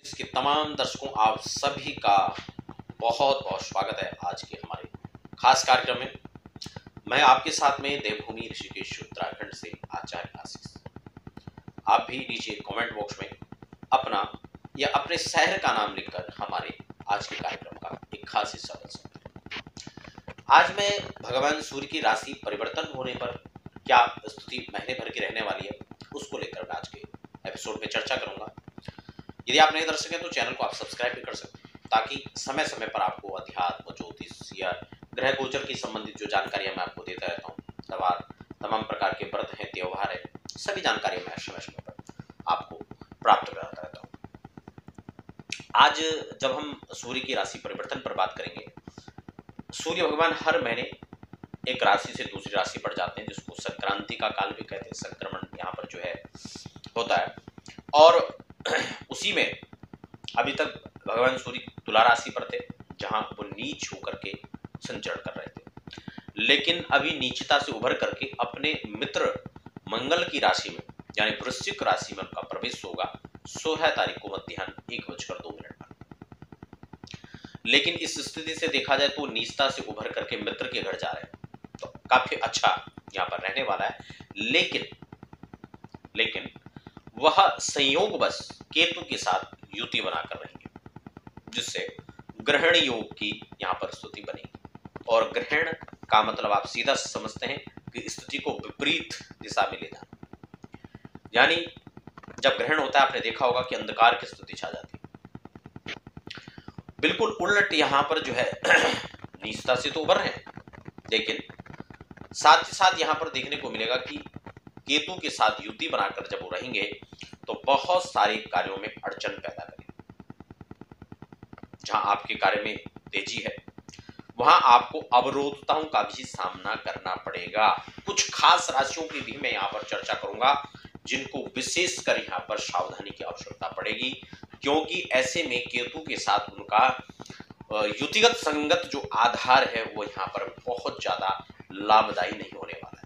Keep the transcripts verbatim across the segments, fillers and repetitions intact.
इसके तमाम दर्शकों आप सभी का बहुत बहुत स्वागत है आज के हमारे खास कार्यक्रम में। मैं आपके साथ में देवभूमि ऋषिकेश उत्तराखंड से आचार्य आशीष। आप भी नीचे कमेंट बॉक्स में अपना या अपने शहर का नाम लिखकर हमारे आज के कार्यक्रम का एक खास हिस्सा बन सकते हैं। आज मैं भगवान सूर्य की राशि परिवर्तन होने पर क्या स्थिति महीने भर की रहने वाली है उसको लेकर मैं आज के एपिसोड में चर्चा करूंगा। यदि आप नए दर्शक हैं तो चैनल को आप सब्सक्राइब भी कर सकते हैं ताकि समय समय पर आपको अध्यात्म, ज्योतिष या ग्रह गोचर की संबंधित जो जानकारियां मैं आपको देता रहता हूँ, तमाम तमाम प्रकार के व्रत हैं, त्योहार है, सभी जानकारी मैं समय समय पर आपको प्राप्त कराता रहता हूँ। आज जब हम सूर्य की राशि परिवर्तन पर बात करेंगे, सूर्य भगवान हर महीने एक राशि से दूसरी राशि पर जाते हैं, जिसको संक्रांति का काल भी कहते हैं। संक्रमण यहाँ पर जो है होता है और उसी में अभी तक भगवान सूर्य तुला राशि पर थे, जहां वो नीच होकर के संचरण कर रहे थे, लेकिन अभी नीचता से उभर करके अपने मित्र मंगल की राशि में यानी वृश्चिक राशि में उनका प्रवेश होगा सोलह तारीख को मध्याह्न एक बजकर दो मिनट पर। लेकिन इस स्थिति से देखा जाए तो नीचता से उभर करके मित्र के घर जा रहे हैं, तो काफी अच्छा यहाँ पर रहने वाला है। लेकिन लेकिन वह संयोग बस केतु के साथ युति बनाकर रहेंगे, जिससे ग्रहण योग की यहाँ पर स्थिति बनेगी। और ग्रहण का मतलब आप सीधा समझते हैं कि स्थिति को विपरीत दिशा में ले जाना। यानी जब ग्रहण होता है, आपने देखा होगा कि अंधकार की स्थिति छा जाती है। बिल्कुल उलट यहाँ पर जो है नीचता से तो उभर रहे हैं, लेकिन साथ ही साथ यहाँ पर देखने को मिलेगा कि केतु के साथ युति बनाकर जब वो रहेंगे तो बहुत सारे कार्यों में अड़चन पैदा करेंगे। जहां आपके कार्य में तेजी है, वहां आपको अवरोधताओं का भी सामना करना पड़ेगा। कुछ खास राशियों की भी मैं यहाँ पर चर्चा करूंगा, जिनको विशेषकर यहाँ पर सावधानी की आवश्यकता पड़ेगी, क्योंकि ऐसे में केतु के साथ उनका युतिगत संगत जो आधार है वो यहाँ पर बहुत ज्यादा लाभदायी नहीं होने वाला है।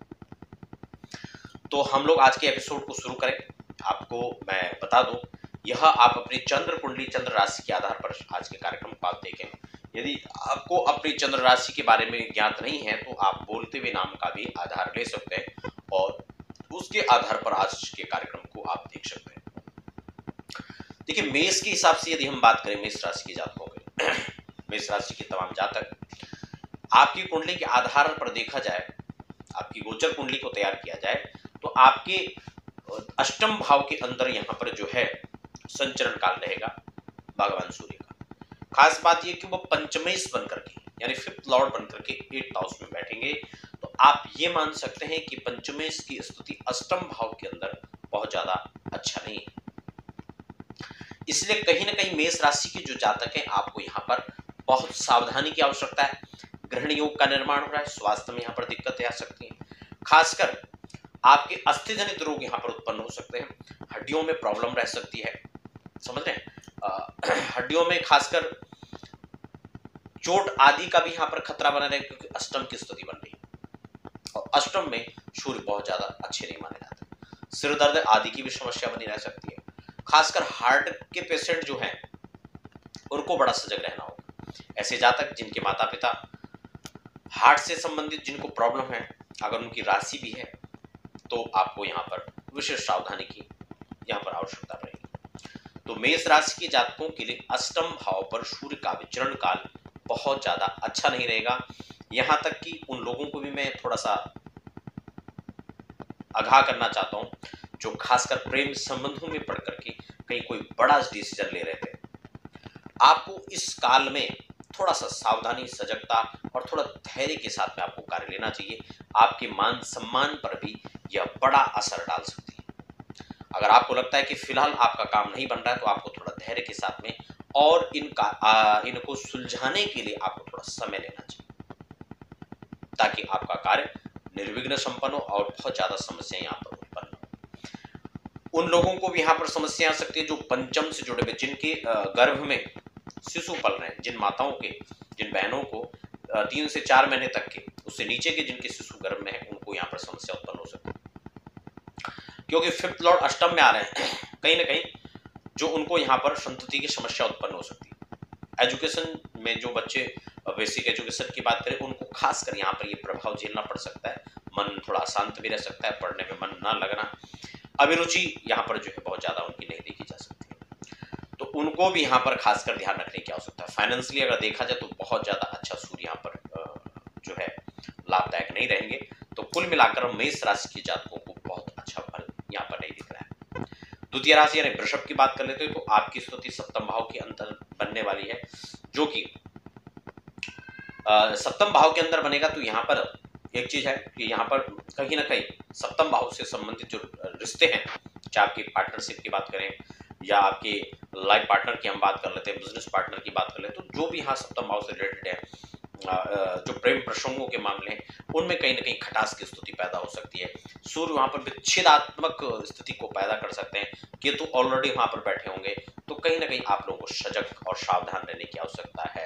तो हम लोग आज के एपिसोड को शुरू करें। आपको मैं बता दूं, यह आप अपनी चंद्र कुंडली, चंद्र राशि के आधार पर आज के कार्यक्रम को आप देखें। यदि आपको अपनी चंद्र राशि के बारे में ज्ञात नहीं है तो आप बोलते हुए नाम का भी आधार ले सकते हैं और उसके आधार पर आज के कार्यक्रम को आप देख सकते हैं। देखिए, मेष के हिसाब से यदि हम बात करें मेष राशि के जातकों के मेष राशि के तमाम जातक, आपकी कुंडली के आधार पर देखा जाए, आपकी गोचर कुंडली को तैयार किया जाए तो आपके अष्टम भाव के अंदर यहाँ पर जो है संचरण काल रहेगा भगवान सूर्य का। खास बात यह कि वो पंचमेश बनकर के यानी फिफ्थ लॉर्ड बनकर के एट्थ हाउस में बैठेंगे, तो आप ये मान सकते हैं कि पंचमेश की स्थिति अष्टम भाव के अंदर बहुत ज्यादा अच्छा नहीं है। इसलिए कहीं ना कहीं मेष राशि के जो जातक हैं, आपको यहाँ पर बहुत सावधानी की आवश्यकता है। ग्रहण योग का निर्माण हो रहा है, स्वास्थ्य में यहाँ पर दिक्कतें आ सकती हैं। खासकर आपके अस्थि जनित रोग यहाँ पर उत्पन्न हो सकते हैं, हड्डियों में प्रॉब्लम रह सकती है, समझ रहे हैं। हड्डियों में खासकर चोट आदि का भी यहाँ पर खतरा बना रहेगा, क्योंकि अष्टम की स्थिति बन रही है और अष्टम में सूर्य बहुत ज्यादा अच्छे नहीं माने जाते। सिर दर्द आदि की भी समस्या बनी रह सकती है। खासकर हार्ट के पेशेंट जो हैं उनको बड़ा सजग रहना होगा। ऐसे जातक जिनके माता पिता हार्ट से संबंधित जिनको प्रॉब्लम है, अगर उनकी राशि भी है तो आपको यहाँ पर विशेष सावधानी की यहाँ पर आवश्यकता रहेगी। तो मेष राशि के जातकों के लिए अष्टम भाव पर सूर्य का विचरण काल बहुत ज्यादा अच्छा नहीं रहेगा। यहाँ तक कि उन लोगों को भी मैं थोड़ा सा आगाह करना चाहता हूँ जो खासकर प्रेम संबंधों में पढ़ करके कहीं कोई बड़ा डिसीजन ले रहे थे। आपको इस काल में थोड़ा सा सावधानी, सजगता और थोड़ा धैर्य के साथ में आपको कार्य लेना चाहिए। आपके मान सम्मान पर भी यह बड़ा असर डाल सकती है। अगर आपको लगता है कि फिलहाल आपका काम नहीं बन रहा है तो आपको थोड़ा धैर्य के साथ में और इनका आ, इनको सुलझाने के लिए आपको थोड़ा समय लेना चाहिए, ताकि आपका कार्य निर्विघ्न संपन्न हो और बहुत ज्यादा समस्याएं यहाँ पर उत्पन्न हो। उन लोगों को भी यहाँ पर समस्या आ सकती है जो पंचम से जुड़े हुए, जिनके गर्भ में शिशु पल रहे हैं, जिन माताओं के, जिन बहनों को तीन से चार महीने तक के, उससे नीचे के जिनके शिशु गर्भ में है, उनको यहाँ पर समस्या उत्पन्न हो सकती है। क्योंकि फिफ्थ लॉर्ड अष्टम में आ रहे हैं, कहीं ना कहीं जो उनको यहाँ पर संतति की समस्या उत्पन्न हो सकती है। एजुकेशन में जो बच्चे बेसिक एजुकेशन की बात करें, उनको खासकर यहाँ पर ये प्रभाव झेलना पड़ सकता है। मन थोड़ा अशांत भी रह सकता है, पढ़ने में मन ना लगना, अभिरुचि यहाँ पर जो है बहुत ज़्यादा उनकी नहीं देखी जा सकती है। तो उनको भी यहाँ पर खासकर ध्यान रखने की आवश्यकता है। फाइनेंशियली अगर देखा जाए तो बहुत ज़्यादा अच्छा सूर्य यहाँ पर जो है लाभदायक नहीं रहेंगे। तो कुल मिलाकर मेष राशि के जातकों को बहुत अच्छा फल यहाँ पर नहीं दिख रहा है। द्वितीय राशि यानी वृषभ की बात कर लेते हैं तो आपकी स्थिति सप्तम भाव के अंदर बनने वाली है, जो कि सप्तम भाव के अंदर बनेगा। तो यहाँ पर एक चीज है कि यहाँ पर कहीं ना कहीं सप्तम भाव से संबंधित जो रिश्ते हैं, चाहे आपकी पार्टनरशिप की बात करें या आपके लाइफ पार्टनर की हम बात कर लेते हैं, बिजनेस पार्टनर की बात कर लेते हैं, तो जो भी यहाँ सप्तम भाव से रिलेटेड है, जो प्रेम प्रसंगों के मामले हैं, उनमें कहीं ना कहीं खटास की स्थिति पैदा हो सकती है। सूर्य वहां पर विच्छेदात्मक स्थिति को पैदा कर सकते हैं। केतु ऑलरेडी वहां पर बैठे होंगे, तो कहीं ना कहीं आप लोगों को सजग और सावधान रहने की आवश्यकता है।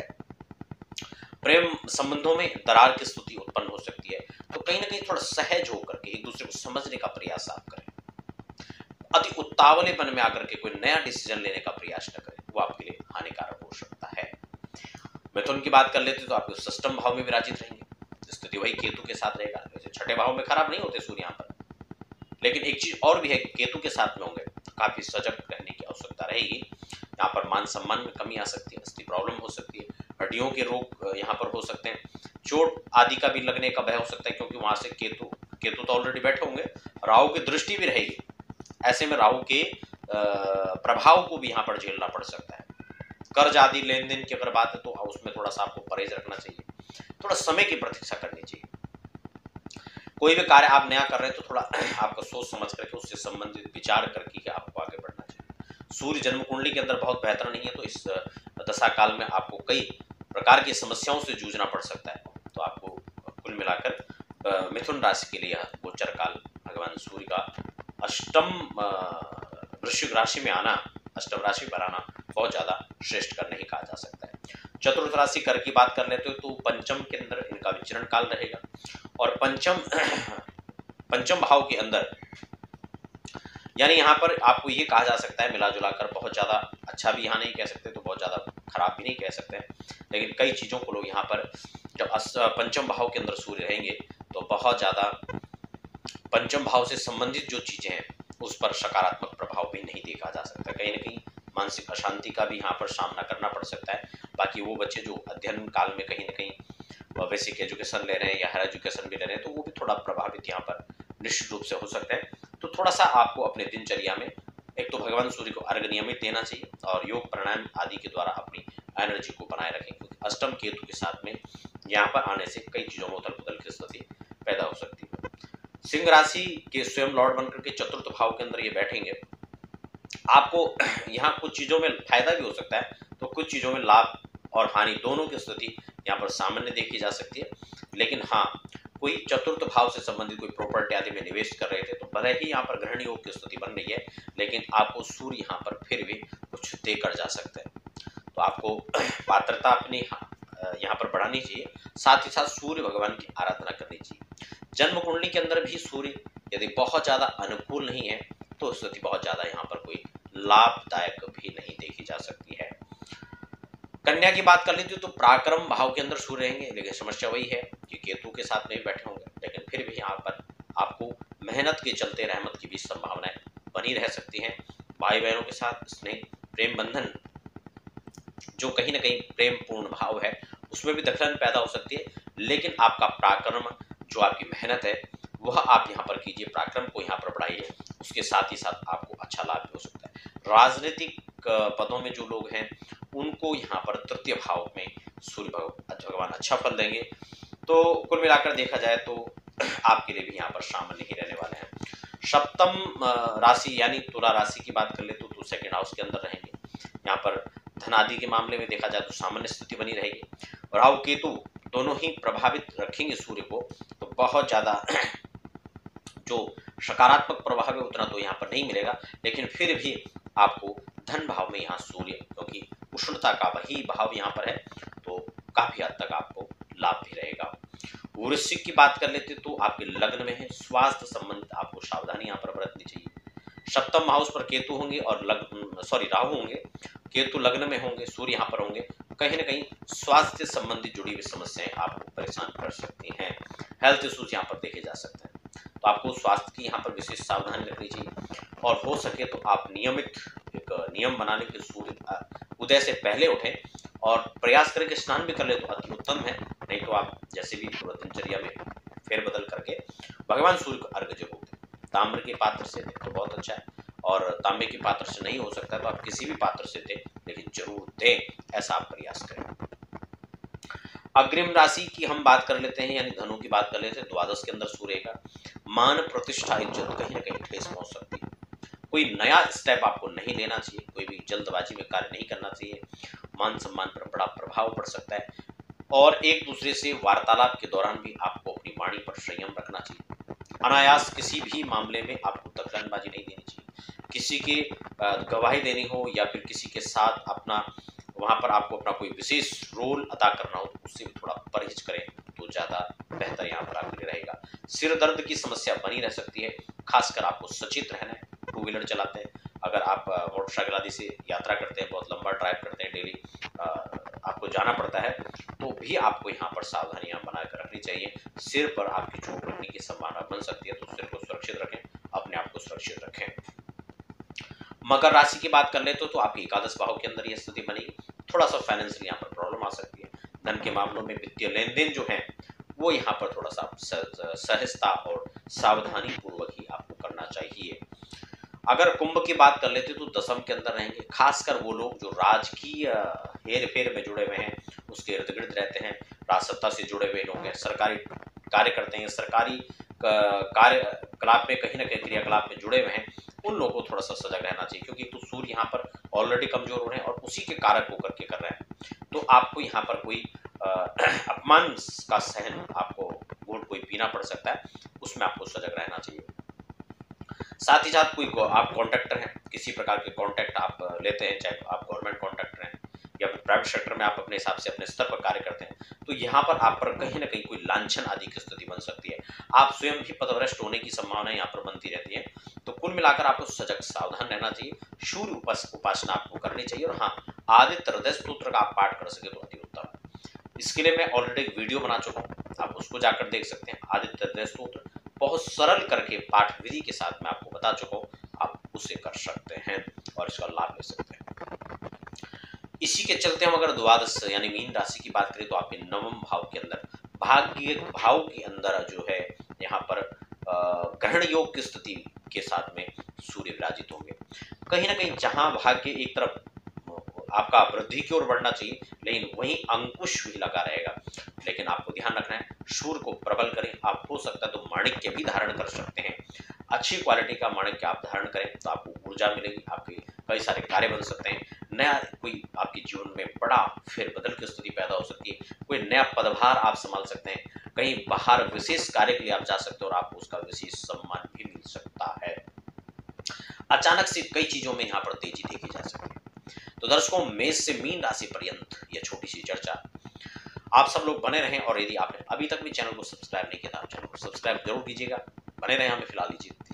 प्रेम संबंधों में दरार की स्थिति उत्पन्न हो सकती है, तो कहीं ना कहीं थोड़ा सहज होकर के एक दूसरे को समझने का प्रयास आप करें। अति उतावलेपन में आकर के कोई नया डिसीजन लेने का प्रयास न करें, वो आपके लिए हानिकारक हो सकता है। मिथुन की बात कर लेते तो आप सप्तम भाव में विराजित रहेंगे, स्थिति वही केतु के साथ रहेगा। वैसे छठे भाव में खराब नहीं होते सूर्य यहाँ पर, लेकिन एक चीज और भी है कि केतु के साथ में होंगे तो काफी सजग रहने की आवश्यकता रहेगी। यहाँ पर मान सम्मान में कमी आ सकती है, अस्थि प्रॉब्लम हो सकती है, हड्डियों के रोग यहाँ पर हो सकते हैं, चोट आदि का भी लगने का भय हो सकता है, क्योंकि वहां से केतु केतु तो ऑलरेडी बैठे होंगे, राहु की दृष्टि भी रहेगी। ऐसे में राहु के प्रभाव को भी यहाँ पर झेलना पड़ सकता है। कर्ज आदि लेन देन की अगर बात है तो उसमें थोड़ा सा आपको परहेज रखना चाहिए, थोड़ा समय की प्रतीक्षा करनी चाहिए। कोई भी कार्य आप नया कर रहे हैं तो थोड़ा आपको सोच समझ करके उससे संबंधित विचार करके आपको आगे बढ़ना चाहिए। सूर्य जन्म कुंडली के अंदर बहुत बेहतर नहीं है, तो इस दशा काल में आपको कई प्रकार की समस्याओं से जूझना पड़ सकता है। तो आपको कुल मिलाकर मिथुन राशि के लिए गोचर काल भगवान सूर्य का अष्टम वृश्चिक राशि में आना, अष्टम राशि पर आना बहुत ज्यादा श्रेष्ठ कर नहीं कहा जा सकता है। चतुर्थ राशि कर की बात कर लेते हो तो पंचम के अंदर इनका विचरण काल रहेगा, और पंचम पंचम भाव के अंदर यानी यहाँ पर आपको ये कहा जा सकता है मिला जुलाकर बहुत ज्यादा अच्छा भी यहाँ नहीं कह सकते, तो बहुत ज्यादा खराब भी नहीं कह सकते, लेकिन कई चीजों को लोग यहाँ पर जब पंचम भाव के अंदर सूर्य रहेंगे तो बहुत ज्यादा पंचम भाव से संबंधित जो चीजें हैं उस पर सकारात्मक प्रभाव भी नहीं देखा जा सकता। कहीं ना कहीं मानसिक अशांति का भी यहाँ पर सामना करना पड़ सकता है। बाकी वो बच्चे जो अध्ययन काल में कहीं ना कहीं बेसिक एजुकेशन ले रहे हैं या हायर एजुकेशन भी ले रहे हैं, तो वो भी थोड़ा प्रभावित यहाँ पर निश्चित रूप से हो सकता है। तो थोड़ा सा आपको अपने दिनचर्या में एक तो भगवान सूर्य को अर्घ नियमित देना चाहिए, और योग प्राणायाम आदि के द्वारा अपनी एनर्जी को बनाए रखें, क्योंकि अष्टम केतु के साथ में यहाँ पर आने से कई चीजों में उथल पुथल की स्थिति पैदा हो सकती है। सिंह राशि के स्वयं लॉर्ड बनकर के चतुर्थ भाव के अंदर ये बैठेंगे। आपको यहाँ कुछ चीजों में फायदा भी हो सकता है, तो कुछ चीजों में लाभ और हानि दोनों की स्थिति यहाँ पर सामान्य देखी जा सकती है। लेकिन हाँ, कोई चतुर्थ भाव से संबंधित कोई प्रॉपर्टी आदि में निवेश कर रहे थे तो भले ही यहाँ पर ग्रहण योग की स्थिति बन रही है, लेकिन आपको सूर्य यहाँ पर फिर भी कुछ देकर जा सकते हैं। तो आपको पात्रता अपनी यहाँ पर बढ़ानी चाहिए, साथ ही साथ सूर्य भगवान की आराधना करनी चाहिए। जन्म कुंडली के अंदर भी सूर्य यदि बहुत ज्यादा अनुकूल नहीं है तो स्थिति बहुत ज्यादा यहाँ पर कोई लाभदायक भी नहीं देखी जा सकती है। कन्या की बात कर लेती हूँ तो पराक्रम भाव के अंदर सूर्य रहेंगे, लेकिन समस्या वही है कि केतु के साथ में बैठे होंगे, लेकिन फिर भी यहाँ पर आपको मेहनत के चलते रहमत की भी संभावनाएं बनी रह सकती हैं। भाई बहनों के साथ स्नेह प्रेम बंधन जो कहीं ना कहीं प्रेम पूर्ण भाव है उसमें भी दखलन पैदा हो सकती है, लेकिन आपका पराक्रम जो आपकी मेहनत है वह आप यहाँ पर कीजिए, पराक्रम को यहाँ पर बढ़ाइए, उसके साथ ही साथ आपको अच्छा लाभ भी हो सकता है। राजनीतिक पदों में जो लोग हैं उनको यहाँ पर तृतीय भाव में सूर्य भगवान अच्छा फल देंगे। तो कुल मिलाकर देखा जाए तो आपके लिए भी यहाँ पर सामान्य ही रहने वाले हैं। सप्तम राशि यानी तुला राशि की बात कर ले तो सेकेंड हाउस के अंदर रहेंगे। यहाँ पर धन आदि के मामले में देखा जाए तो सामान्य स्थिति बनी रहेगी। राहु केतु दोनों ही प्रभावित रखेंगे सूर्य को, तो बहुत ज्यादा जो सकारात्मक प्रभाव है उतना तो यहाँ पर नहीं मिलेगा, लेकिन फिर भी आपको धन भाव में यहाँ सूर्य, क्योंकि उष्णता का वही भाव यहाँ पर है, तो काफी हद तक आपको लाभ भी रहेगा। वृश्चिक की बात कर लेते तो आपके लग्न में है, स्वास्थ्य संबंधित आपको सावधानी यहाँ पर बरतनी चाहिए। सप्तम हाउस पर केतु होंगे और लग्न सॉरी राहु होंगे, केतु लग्न में होंगे, सूर्य यहाँ पर होंगे, कहीं ना कहीं स्वास्थ्य संबंधी जुड़ी हुई समस्याएं आपको परेशान कर सकती हैं। हेल्थ इश्यूज यहाँ पर देखे जा सकते हैं, तो आपको स्वास्थ्य की यहाँ पर विशेष सावधानी रखनी चाहिए। और हो सके तो आप नियमित एक नियम बनाने के सूर्य उदय से पहले उठें और प्रयास करें कि स्नान भी कर ले तो अति उत्तम है। नहीं तो आप जैसे भी पूरा दिनचर्या में फेरबदल करके भगवान सूर्य को अर्घ्य जरूर दें। ताम्र के पात्र से दें तो बहुत अच्छा है, और तांबे के पात्र से नहीं हो सकता तो आप किसी भी पात्र से दें, लेकिन जरूर दें, ऐसा आप प्रयास करें। अग्रिम राशि की हम बात कर लेते हैं, यानी धनु की बात कर लेते हैं। द्वादश के अंदर सूर्य का मान प्रतिष्ठा इज्जत कहीं ना कहीं ठेस पहुंच सकती है। कोई नया स्टेप आपको नहीं लेना चाहिए, कोई भी जल्दबाजी में कार्य नहीं करना चाहिए। मान सम्मान पर बड़ा प्रभाव पड़ सकता है, और एक दूसरे से वार्तालाप के दौरान भी आपको अपनी वाणी पर संयम रखना चाहिए। अनायास किसी भी मामले में आपको दखलंदाजी नहीं देनी चाहिए। किसी की गवाही देनी हो या फिर किसी के साथ अपना वहां पर आपको अपना कोई विशेष रोल अदा करना हो तो उससे भी थोड़ा परहेज करें तो ज्यादा बेहतर यहाँ पर आपके लिए रहेगा। सिर दर्द की समस्या बनी रह सकती है, खासकर आपको सचेत रहना है। टू व्हीलर चलाते हैं, अगर आप मोटरसाइकिल आदि से यात्रा करते हैं, बहुत लंबा ड्राइव करते हैं, डेली आपको जाना पड़ता है, तो भी आपको यहाँ पर सावधानियां बनाकर रखनी चाहिए। सिर पर आपकी चोट लगने की संभावना बन सकती है, तो सिर को सुरक्षित रखें, अपने आप को सुरक्षित रखें। मकर राशि की बात कर ले तो, तो आपकी एकादश भाव के अंदर यह स्थिति बनेगी। थोड़ा सा फाइनेंशियल यहाँ पर प्रॉब्लम आ सकती है। धन के मामलों में वित्तीय लेन देन जो है वो यहाँ पर थोड़ा सा सहजता और सावधानी पूर्वक ही आपको करना चाहिए। अगर कुंभ की बात कर लेते तो दसम के अंदर रहेंगे, खासकर वो लोग जो राजकीय हेर फेर में जुड़े हुए हैं, उसके इर्द गिर्द रहते हैं, राजसत्ता से जुड़े हुए लोग हैं, सरकारी कार्य करते हैं, सरकारी कार्यकलाप में कहीं ना कहीं क्रियाकलाप में जुड़े हुए हैं, उन लोगों को थोड़ा सा सजग रहना चाहिए, क्योंकि तो सूर्य यहाँ पर ऑलरेडी कमजोर हो रहे हैं और उसी के कारक होकर के कर रहे हैं। तो आपको यहाँ पर कोई अपमान का सहन आपको घूंट कोई पीना पड़ सकता है, उसमें आपको सजग रहना चाहिए। साथ ही साथ कोई आप कॉन्ट्रैक्टर हैं, किसी प्रकार के कॉन्ट्रैक्ट आप लेते हैं, चाहे आप गवर्नमेंट कॉन्ट्रैक्टर हैं या फिर प्राइवेट सेक्टर में आप अपने हिसाब से अपने स्तर पर कार्य करते हैं, तो यहाँ पर आप पर कहीं ना कहीं कोई लांछन आदि की स्थिति बन सकती है। आप स्वयं भी पदभ्रष्ट होने की संभावना यहाँ पर बनती रहती है। तो कुल मिलाकर आपको सजग सावधान रहना चाहिए, सूर्य उपास उपासना आपको करनी चाहिए, और हाँ, आदित्य हृदय स्तोत्र का आप पाठ कर सके तो अति उत्तम है। इसके लिए मैं ऑलरेडी एक वीडियो बना चुका हूँ, आप उसको जाकर देख सकते हैं। आदित्य हृदय स्तोत्र बहुत सरल करके पाठ विधि के साथ मैं आपको बता चुका हूँ, आप उसे कर सकते हैं और इसका लाभ ले सकते हैं। इसी के चलते हम अगर द्वादश यानी मीन राशि की बात करें तो आपके नवम भाव के अंदर भाग्य भाव के अंदर जो है यहाँ पर ग्रहण योग की स्थिति के साथ में सूर्य विराजित होंगे। कहीं ना कहीं जहां भाग्य एक तरफ आपका वृद्धि की ओर बढ़ना चाहिए, लेकिन वहीं अंकुश भी लगा रहेगा। लेकिन आपको ध्यान रखना है, सूर्य को प्रबल करें। आप हो सकता है तो माणिक्य भी धारण कर सकते हैं, अच्छी क्वालिटी का माणिक्य आप धारण करें तो आपको ऊर्जा मिलेगी, आपके कई सारे कार्य बन सकते हैं। नया कोई आपके जीवन में बड़ा फेरबदल की स्थिति पैदा हो सकती है, कोई नया पदभार आप संभाल सकते हैं, कहीं बाहर विशेष कार्य के लिए आप जा सकते हैं और आपको उसका विशेष सम्मान भी मिल सकता है। अचानक से कई चीजों में यहाँ पर तेजी देखी जा सकती है। तो दर्शकों, मेष से मीन राशि पर्यंत यह छोटी सी चर्चा, आप सब लोग बने रहें, और यदि आपने अभी तक भी चैनल को सब्सक्राइब नहीं किया तो चैनल को सब्सक्राइब जरूर कीजिएगा। बने रहें हमें फिलहाल दीजिए।